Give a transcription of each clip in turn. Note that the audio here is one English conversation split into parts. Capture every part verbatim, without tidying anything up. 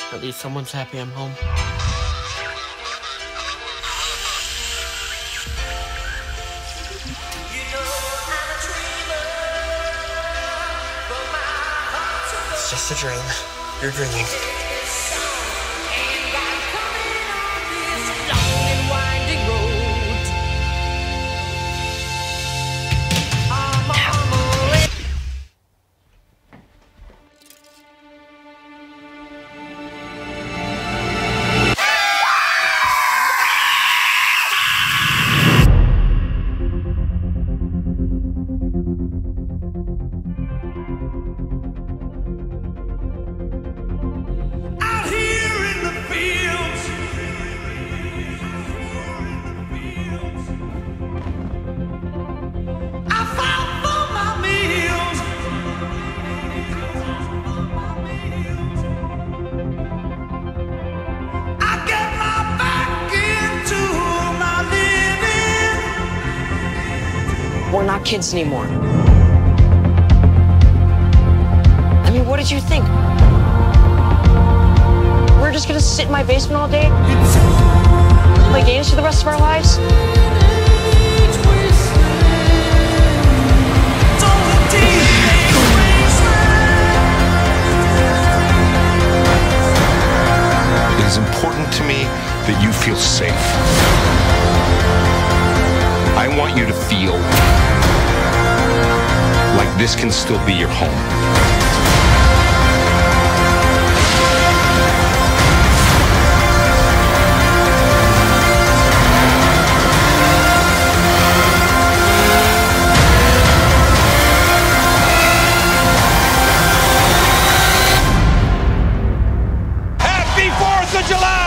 At least someone's happy I'm home. It's just a dream. You're dreaming. We're not kids anymore. I mean, what did you think? We're just gonna sit in my basement all day? Play games for the rest of our lives? It is important to me that you feel safe. I want you to feel like this can still be your home. Happy fourth of July!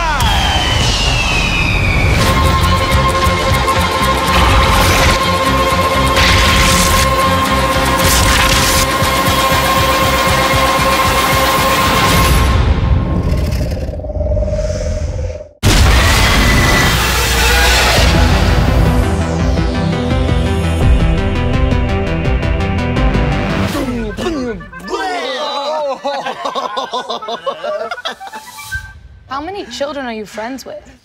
How many children are you friends with?